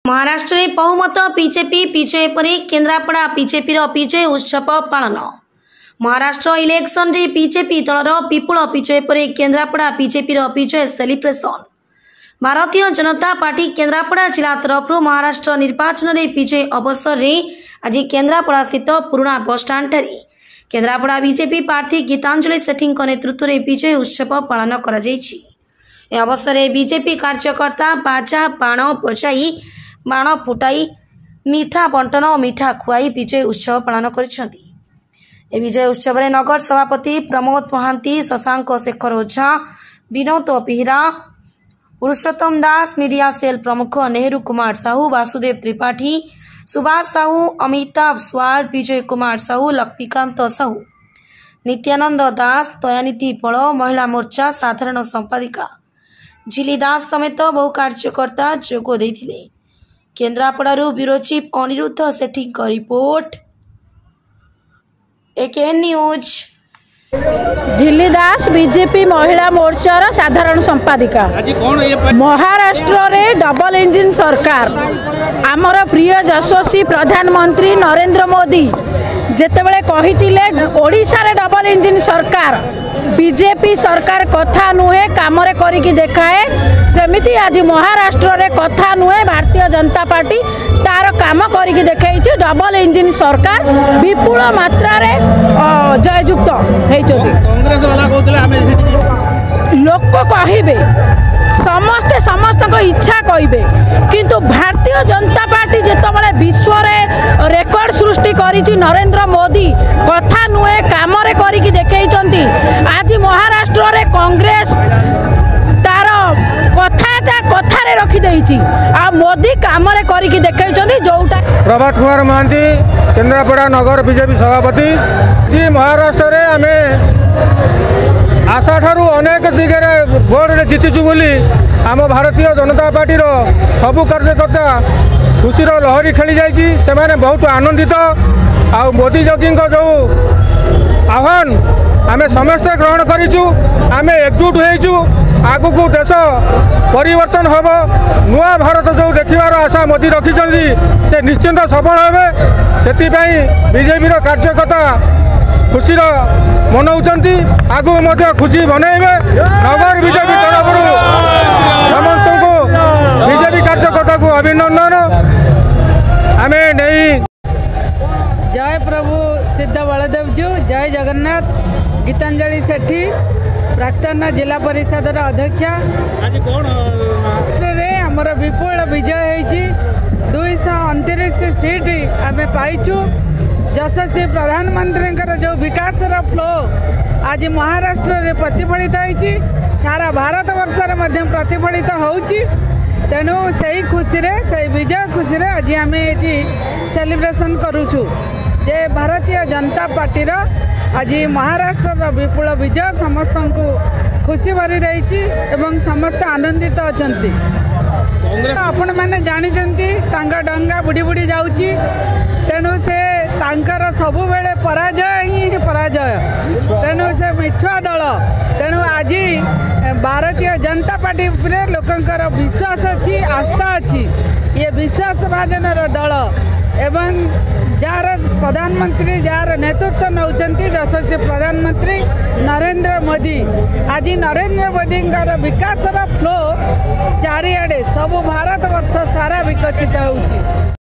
महाराष्ट्र में बहुमत बीजेपी विजय पर केन्द्रापड़ा बीजेपी विजय उत्सव पालन। महाराष्ट्र इलेक्शन रे बीजेपी दलर विपुल विजय पर केन्द्रापड़ा बीजेपी विजय सेलिब्रेशन। भारतीय जनता पार्टी केन्द्रापड़ा जिला तरफ महाराष्ट्र निर्वाचन रे विजय अवसर में आज केन्द्रापड़ा स्थित पुराना बस स्टाण्ड केन्द्रापड़ा बीजेपी प्रार्थी गीतांजलि सेठी नेतृत्व में विजय उत्सव पालन कर अवसर में बीजेपी कार्यकर्ता बाजा बाण बजाई बाण फुटाई मीठा बंटन और मीठा खुआई विजय उत्सव पालन कर विजय उत्सव में नगर सभापति प्रमोद महांती, शशांक शेखर ओझा, विनोद बेहरा, पुरुषोत्तम दास, मीडिया सेल प्रमुख नेहरू कुमार साहू, वासुदेव त्रिपाठी, सुभाष साहू, अमिताभ स्वाल, विजय कुमार साहू, लक्ष्मीकांत साहू, नित्यानंद दास, दयानिधि बल, महिला मोर्चा साधारण संपादिका झिली दास समेत बहु कार्यकर्ता जोग देथिले। केन्द्रापड़ारू bureau chief Aniruddha Sethi report, AKN news. Jhili Das BJP महिला मोर्चार साधारण संपादिका। महाराष्ट्र रे डबल इंजिन सरकार आमर प्रिय यशस्वी प्रधानमंत्री नरेंद्र मोदी जेतेबेले कहितिले ओडिशा रे डबल इंजिन सरकार बीजेपी सरकार कथा नुहे काम करिकी देखाए, सेमिति आज महाराष्ट्र रे कथा नुहे भारतीय जनता पार्टी तार काम करिकी देखाई। डबल इंजिन सरकार विपुल मात्रा रे जययुक्त लोक कहिबे, समस्ते समस्त इच्छा कहिबे, किंतु भारतीय जनता पार्टी जेतबेले विश्व रे रेकर्ड सृष्टि करिछि नरेंद्र मोदी कथा नुहे काम करिकी देखाइछंती। आज महाराष्ट्र रे कांग्रेस तार कथाटा कथारे रखी देइछि आ मोदी काम करिकी देखाइछंती। जोटा प्रभात कुमार महांती, केन्द्रापड़ा नगर बीजेपी सभापति जी। महाराष्ट्र रे आमे आशा ठारू अनेक दिगरे भोट रे जीतिचु बोली आम भारतीय जनता पार्टी रो सबु कार्यकर्ता खुशीर लहरी खेली जाइछि। से माने बहुत आनंदित। आ मोदी जोगी जो आह्वान आमे समस्ते ग्रहण करिछु। आमे एकजुट होइछु। आगु को देश परिवर्तन हम नुआ भारत जो देखिबार आशा मोदी रखिछंती से निश्चिंत सफल हेबे। सेतिपई बीजेपी रो कार्यकर्ता खुशीर मनाउछंती। आगु मध्य खुशी बनैबे। नगर बीजेपी तरफ समस्त को बीजेपी कार्यकर्ता को अभिनंदन आमे नहीं। जय प्रभु सिद्ध बलदेव जी, जय जगन्नाथ। गीतांजलि सेठी प्राक्तन जिला परिषद अध्यक्ष। आमर विपुल विजय होती 229 सीट आम पाइचु। यशस्वी प्रधानमंत्री जो विकास फ्लो आज महाराष्ट्र रे प्रतिफलित होती, सारा भारत वर्ष में प्रतिफलित होती। तेणु से खुशी से विजय खुशी आज आम ये सेलिब्रेशन करुचु जे भारतीय जनता पार्टी आज महाराष्ट्र विपुल विजय समस्त को खुशी भरी देइछि एवं समस्त आनंदित अछंती। आपण माने जानिछंती तांगा डंगा बुड़ी बुड़ी जाउछि। तेणु से तांकर सबु बेले पराजय ही पराजय। तेणु से मिछुआ दल। तेणु आज भारतीय जनता पार्टी उपरे लोकंकर विश्वास अच्छी, आस्था अच्छी। ये विश्वास भाजनर दल एवं जार प्रधानमंत्री जार नेतृत्व नौचंती यशस्वी प्रधानमंत्री नरेंद्र मोदी। आज नरेंद्र मोदी विकास फ्लो चारिआडे सब भारत वर्ष सारा विकसित होउछि।